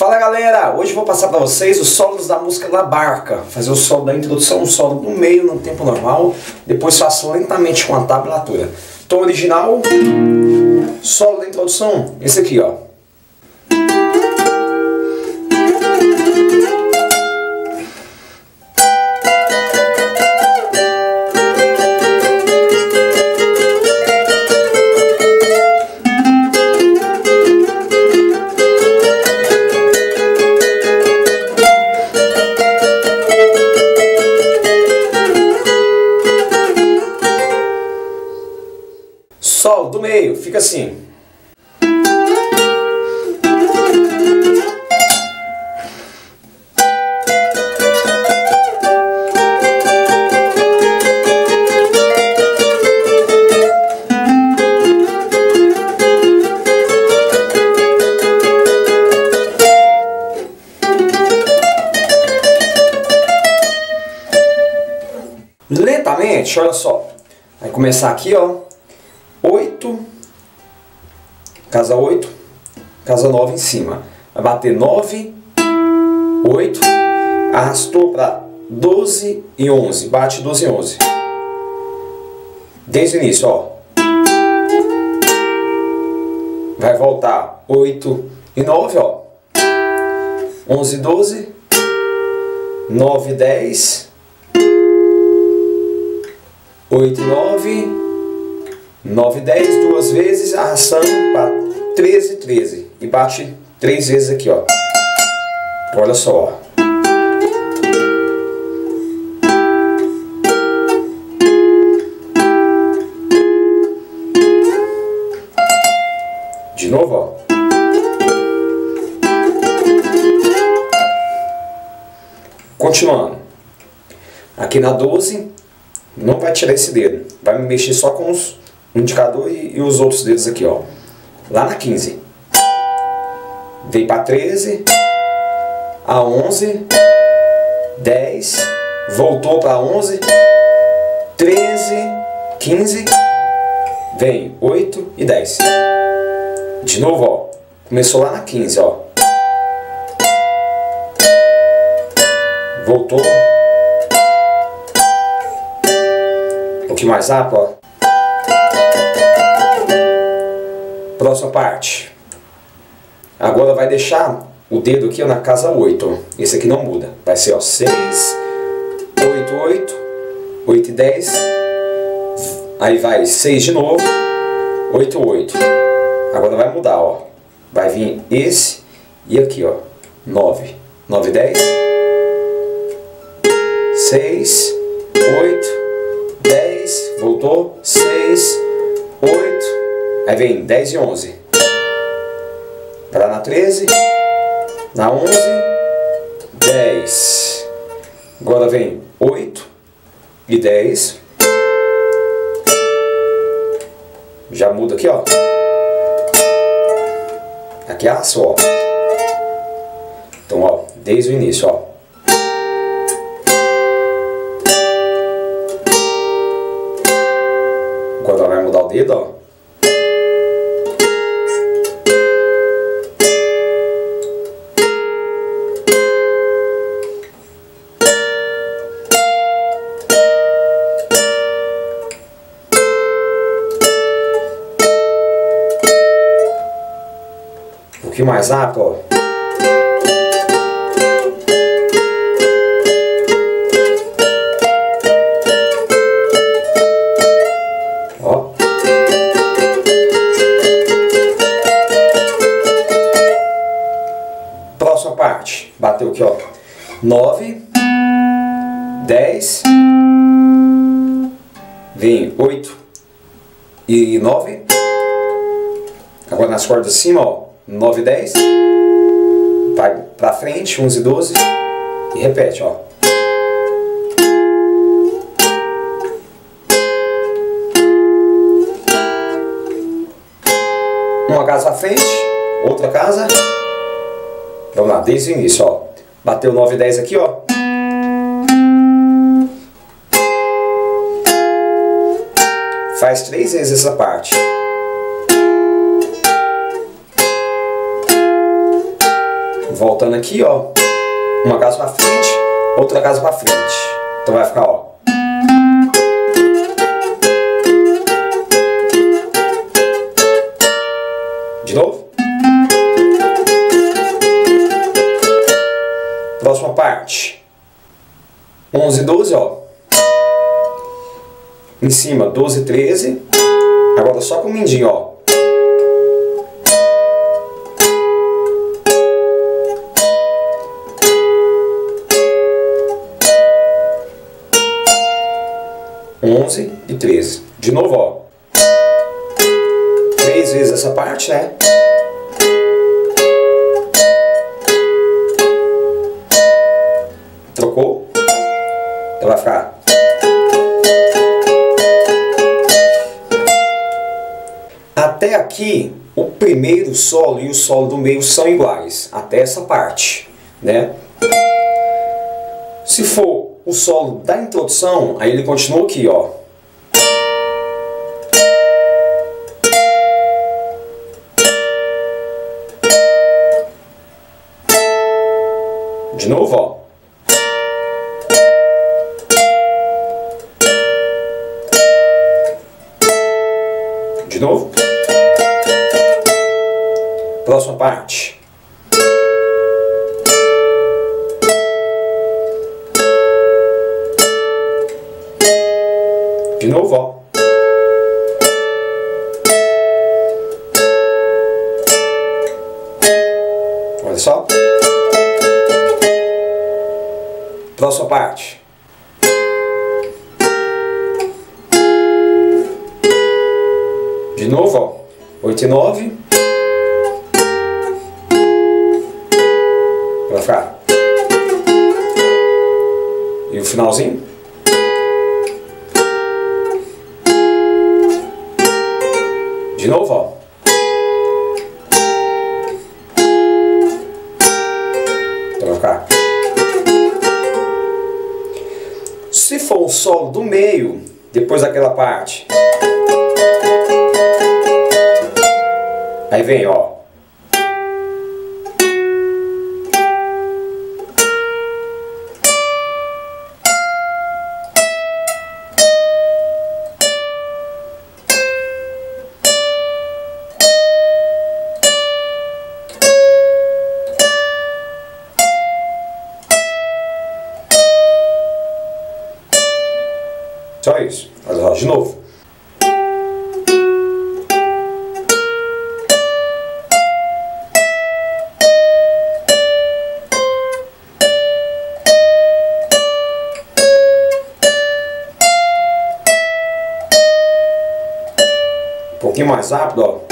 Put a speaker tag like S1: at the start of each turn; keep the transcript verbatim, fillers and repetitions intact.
S1: Fala galera, hoje eu vou passar para vocês os solos da música La Barca. Fazer o solo da introdução, um solo no meio, no tempo normal. Depois faço lentamente com a tablatura. Tom original, solo da introdução, esse aqui ó. Sol do meio, fica assim. Lentamente, olha só. Vai começar aqui, ó. oito, casa oito, casa nove em cima. Vai bater nove, oito, arrastou para doze e onze. Bate doze e onze. Desde o início, ó. Vai voltar oito e nove, ó. onze e doze, nove e dez, oito e nove, nove e dez, duas vezes, arrastando para treze e treze. E bate três vezes aqui, ó. Olha só, ó. De novo, ó. Continuando. Aqui na doze, não vai tirar esse dedo. Vai me mexer só com os o indicador e, e os outros dedos aqui, ó. Lá na quinze. Veio para treze, a onze, dez, voltou para onze, treze, quinze, vem oito e dez. De novo, ó. Começou lá na quinze, ó. Voltou. Um pouquinho mais rápido, ó. Próxima parte. Agora vai deixar o dedo aqui ó, na casa oito. Esse aqui não muda. Vai ser ó, seis, oito, oito, oito e dez. Aí vai seis de novo, oito, oito. Agora vai mudar, ó. Vai vir esse e aqui, ó. nove, nove e dez. seis, oito, dez. Voltou. seis, oito. Aí vem dez e onze. Para na treze. Na onze. dez. Agora vem oito e dez. Já muda aqui, ó. Aqui é a Sol. Então, ó, desde o início, ó. Agora vai mudar o dedo, ó. Um pouquinho mais rápido, ó. Ó. Próxima parte. Bateu aqui, ó. nove, dez, vem oito e nove. Agora nas cordas de cima, ó. nove e dez, vai pra frente, onze e doze, e repete, ó. Uma casa à frente, outra casa. Vamos lá, desde o início, ó. Bateu nove e dez aqui, ó. Faz três vezes essa parte. voltando aqui, ó, uma casa pra frente, outra casa pra frente. Então vai ficar, ó. De novo. Próxima parte. onze e doze, ó. Em cima, doze e treze. Agora só com o mindinho, ó. onze e treze. De novo, ó. Três vezes essa parte, né? Trocou. Então vai ficar. Até aqui, o primeiro solo e o solo do meio são iguais. Até essa parte, né? Se for o solo da introdução, aí ele continua aqui, ó. De novo, ó. De novo. Próxima parte. De novo, ó. Olha só. Próxima parte. De novo, ó. oito e nove. Pra ficar. E o finalzinho. De novo, ó. Pra ficar. Se for o solo do meio, depois daquela parte, aí vem, ó. Só isso. Mas ó, de novo. Um pouquinho mais rápido, ó.